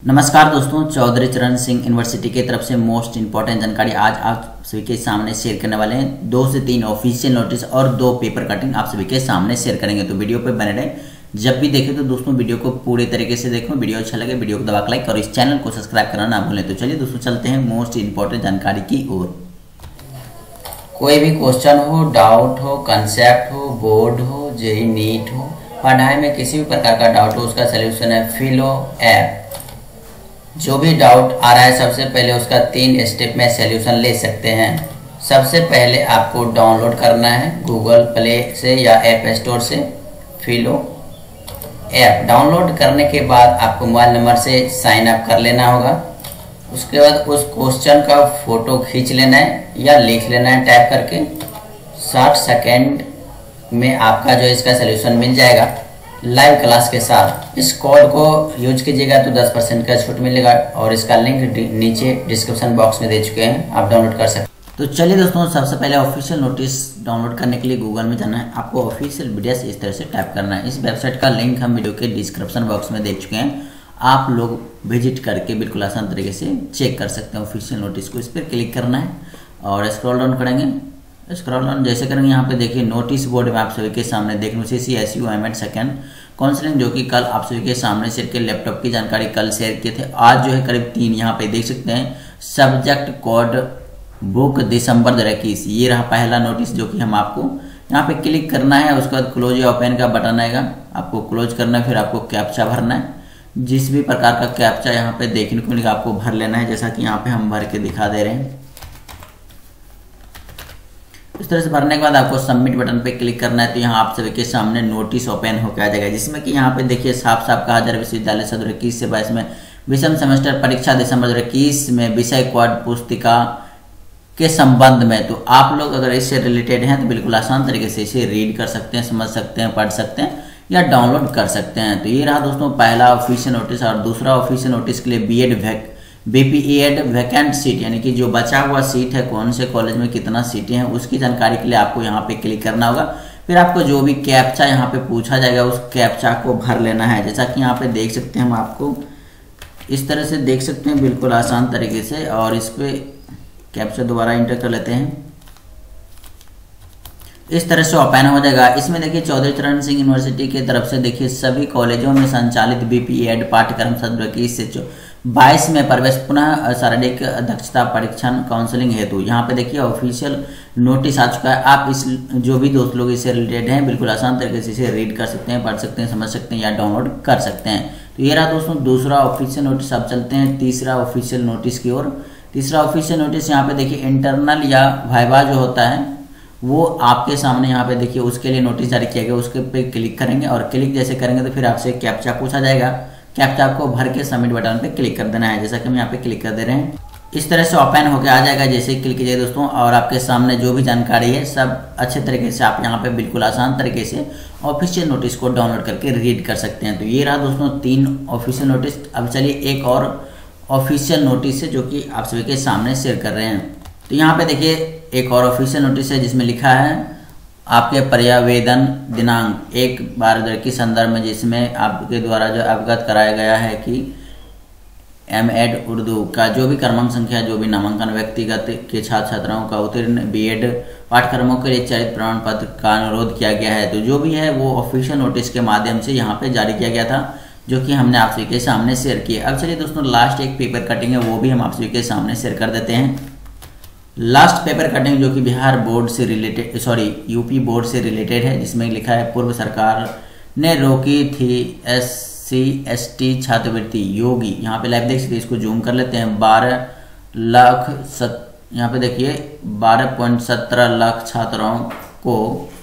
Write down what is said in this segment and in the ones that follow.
नमस्कार दोस्तों, चौधरी चरण सिंह यूनिवर्सिटी की तरफ से मोस्ट इंपॉर्टेंट जानकारी आज आप सभी के सामने शेयर करने वाले हैं। 2 से 3 ऑफिशियल नोटिस और 2 पेपर कटिंग आप सभी के सामने शेयर करेंगे, तो वीडियो पे बने रहें। जब भी देखें तो दोस्तों वीडियो को पूरे तरीके से देखो। वीडियो अच्छा लगे वीडियो को दबा के लाइक और इस चैनल को सब्सक्राइब करना ना भूलें। तो चलिए दोस्तों चलते हैं मोस्ट इंपॉर्टेंट जानकारी की ओर। कोई भी क्वेश्चन हो, डाउट हो, कंसेप्ट हो, बोर्ड हो, जेईई नीट हो, पढ़ाई में किसी भी प्रकार का डाउट हो, उसका सोल्यूशन है फिलो ऐप। जो भी डाउट आ रहा है सबसे पहले उसका 3 स्टेप में सॉल्यूशन ले सकते हैं। सबसे पहले आपको डाउनलोड करना है गूगल प्ले से या ऐप स्टोर से फिलो ऐप। डाउनलोड करने के बाद आपको मोबाइल नंबर से साइन अप कर लेना होगा। उसके बाद उस क्वेश्चन का फोटो खींच लेना है या लिख लेना है टाइप करके। 60 सेकेंड में आपका जो इसका सॉल्यूशन मिल जाएगा लाइव क्लास के साथ। इस कोड को यूज कीजिएगा तो 10% का छूट मिलेगा और इसका लिंक नीचे डिस्क्रिप्शन बॉक्स में दे चुके हैं, आप डाउनलोड कर सकते हैं। तो चलिए दोस्तों, सबसे पहले ऑफिशियल नोटिस डाउनलोड करने के लिए गूगल में जाना है। आपको ऑफिशियल वीडियो इस तरह से टाइप करना है। इस वेबसाइट का लिंक हम वीडियो के डिस्क्रिप्शन बॉक्स में दे चुके हैं, आप लोग विजिट करके बिल्कुल आसान तरीके से चेक कर सकते हैं ऑफिशियल नोटिस को। इस पर क्लिक करना है और स्क्रॉल डाउन करेंगे। स्क्रॉल डाउन जैसे करेंगे यहाँ पे देखिए नोटिस बोर्ड में आप सभी के सामने देखने CCSU एमएड सेकेंड काउंसलिंग, जो कि कल आप सभी के सामने शेयर किए। लैपटॉप की जानकारी कल शेयर किए थे। आज जो है करीब 3 यहाँ पे देख सकते हैं। सब्जेक्ट कोड बुक दिसंबर 2021, ये रहा पहला नोटिस जो कि हम आपको यहाँ पे क्लिक करना है। उसके बाद क्लोज या ओपन का बटन आएगा, आपको क्लोज करना है। फिर आपको कैप्चा भरना है। जिस भी प्रकार का कैप्चा यहाँ पे देखने को मिलेगा आपको भर लेना है, जैसा कि यहाँ पे हम भर के दिखा दे रहे हैं। इस तरह से भरने के बाद आपको सबमिट बटन पे क्लिक करना है। तो यहाँ आप सभी के सामने नोटिस ओपन होकर आ जाएगा, जिसमें कि यहाँ पे देखिए साफ साफ कहा जा रहा है विश्वविद्यालय 2021 से 22 में विषम सेमेस्टर परीक्षा दिसंबर 2021 में विषय कोड पुस्तिका के संबंध में। तो आप लोग अगर इससे रिलेटेड हैं तो बिल्कुल आसान तरीके से इसे रीड कर सकते हैं, समझ सकते हैं, पढ़ सकते हैं या डाउनलोड कर सकते हैं। तो ये रहा दोस्तों पहला ऑफिशियल नोटिस। और दूसरा ऑफिशियल नोटिस के लिए बीपीएड वैकेंट सीट, यानी कि जो बचा हुआ सीट है, कौन से कॉलेज में कितना सीटें हैं, उसकी जानकारी के लिए आपको यहाँ पे क्लिक करना होगा। फिर आपको जो भी कैप्चा यहाँ पे पूछा जाएगा उस कैप्चा को भर लेना है। जैसा कि यहाँ पे देख सकते हैं, हम आपको इस तरह से देख सकते हैं बिल्कुल आसान तरीके से। और इस पे कैप्चा दोबारा इंटर कर लेते हैं। इस तरह से ओपन हो जाएगा। इसमें देखिए चौधरी चरण सिंह यूनिवर्सिटी की तरफ से देखिए सभी कॉलेजों में संचालित बीपीएड पाठ्यक्रम 2021 से 22 में प्रवेश पुनः शारीरिक दक्षता परीक्षण काउंसलिंग हेतु। यहाँ पे देखिए ऑफिशियल नोटिस आ चुका है। आप इस जो भी दोस्त लोग इससे रिलेटेड हैं बिल्कुल आसान तरीके से इसे रीड कर सकते हैं, पढ़ सकते हैं, समझ सकते हैं या डाउनलोड कर सकते हैं। तो ये रहा दोस्तों दूसरा ऑफिशियल नोटिस। अब चलते हैं तीसरा ऑफिशियल नोटिस की ओर। तीसरा ऑफिशियल नोटिस यहाँ पे देखिए इंटरनल या वाइवा जो होता है वो आपके सामने यहाँ पे देखिए उसके लिए नोटिस जारी किया गया। उसके पे क्लिक करेंगे और क्लिक जैसे करेंगे तो फिर आपसे कैप्चा पूछा जाएगा। कैप्चा आपको भर के सबमिट बटन पे क्लिक कर देना है, जैसा कि हम यहाँ पे क्लिक कर दे रहे हैं। इस तरह से ओपन होकर आ जाएगा जैसे क्लिक कीजिए दोस्तों। और आपके सामने जो भी जानकारी है सब अच्छे तरीके से आप यहाँ पे बिल्कुल आसान तरीके से ऑफिशियल नोटिस को डाउनलोड करके रीड कर सकते हैं। तो ये रहा दोस्तों 3 ऑफिशियल नोटिस। अब चलिए एक और ऑफिशियल नोटिस है जो कि आप सभी के सामने शेयर कर रहे हैं। तो यहाँ पे देखिए एक और ऑफिशियल नोटिस है जिसमें लिखा है आपके पर्यावेदन दिनांक 1/12 के संदर्भ में, जिसमें आपके द्वारा जो अवगत कराया गया है कि एमएड उर्दू का जो भी क्रमांक संख्या, जो भी नामांकन व्यक्तिगत के छात्र छात्राओं का उत्तीर्ण बीएड पाठ्यक्रमों के लिए चयनित प्रमाण पत्र का अनुरोध किया गया है। तो जो भी है वो ऑफिशियल नोटिस के माध्यम से यहाँ पे जारी किया गया था, जो कि हमने आप सभी के सामने शेयर किया। अब चलिए दोस्तों लास्ट एक पेपर कटिंग है, वो भी हम आप सभी के सामने शेयर कर देते हैं। लास्ट पेपर कटिंग जो कि बिहार बोर्ड से रिलेटेड यूपी बोर्ड से रिलेटेड है, जिसमें लिखा है पूर्व सरकार ने रोकी थी SC/ST छात्रवृत्ति योगी। यहाँ पे लाइव देख सकते हैं, इसको जूम कर लेते हैं। 12 लाख यहाँ पे देखिए 12.17 लाख छात्राओं को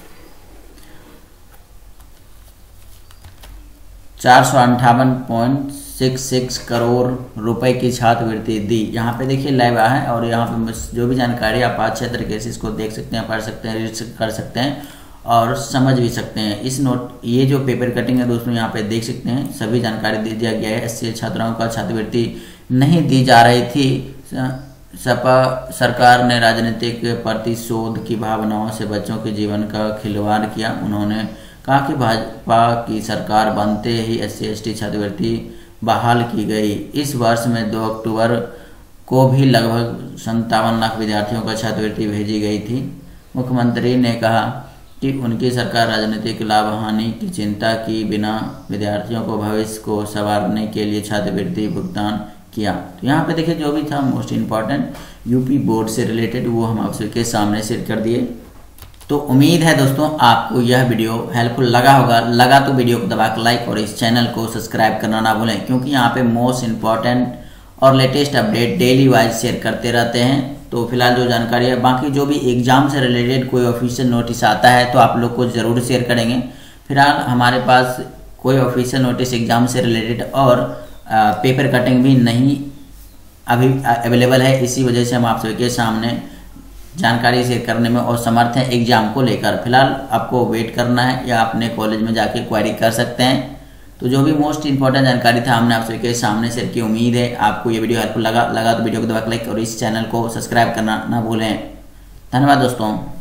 458.66 करोड़ रुपए की छात्रवृत्ति दी। यहाँ पे देखिए लाइव आया है और यहाँ पे जो भी जानकारी आप अच्छे तरीके से इसको देख सकते हैं, पढ़ सकते हैं, रीड कर सकते हैं और समझ भी सकते हैं। इस ये जो पेपर कटिंग है दोस्तों यहाँ पे देख सकते हैं सभी जानकारी दे दिया गया है। SC छात्राओं का छात्रवृत्ति नहीं दी जा रही थी। सपा सरकार ने राजनीतिक प्रतिशोध की भावनाओं से बच्चों के जीवन का खिलवाड़ किया। उन्होंने कहा कि भाजपा की सरकार बनते ही SC/ST छात्रवृत्ति बहाल की गई। इस वर्ष में 2 अक्टूबर को भी लगभग 57 लाख विद्यार्थियों को छात्रवृत्ति भेजी गई थी। मुख्यमंत्री ने कहा कि उनकी सरकार राजनीतिक लाभ हानि की चिंता की बिना विद्यार्थियों को भविष्य को संवारने के लिए छात्रवृत्ति भुगतान किया। तो यहाँ पे देखिए जो भी था मोस्ट इम्पॉर्टेंट यूपी बोर्ड से रिलेटेड वो हम आप सबके सामने शेयर कर दिए। तो उम्मीद है दोस्तों आपको यह वीडियो हेल्पफुल लगा होगा। लगा तो वीडियो को दबा कर लाइक और इस चैनल को सब्सक्राइब करना ना भूलें, क्योंकि यहाँ पे मोस्ट इम्पॉर्टेंट और latest update daily wise share करते रहते हैं। तो फिलहाल जो जानकारी है, बाकी जो भी एग्जाम से रिलेटेड कोई ऑफिशियल नोटिस आता है तो आप लोग को ज़रूर शेयर करेंगे। फिलहाल हमारे पास कोई ऑफिशियल नोटिस एग्जाम से रिलेटेड और पेपर कटिंग भी नहीं अभी अवेलेबल है, इसी वजह से हम आप सभी के सामने जानकारी शेयर करने में और समर्थ हैं एग्जाम को लेकर। फिलहाल आपको वेट करना है या अपने कॉलेज में जाके क्वेरी कर सकते हैं। तो जो भी मोस्ट इंपॉर्टेंट जानकारी था हमने आप सभी के सामने शेयर की। उम्मीद है आपको ये वीडियो हेल्पफुल लगा तो वीडियो को दबा लाइक और इस चैनल को सब्सक्राइब करना ना भूलें। धन्यवाद दोस्तों।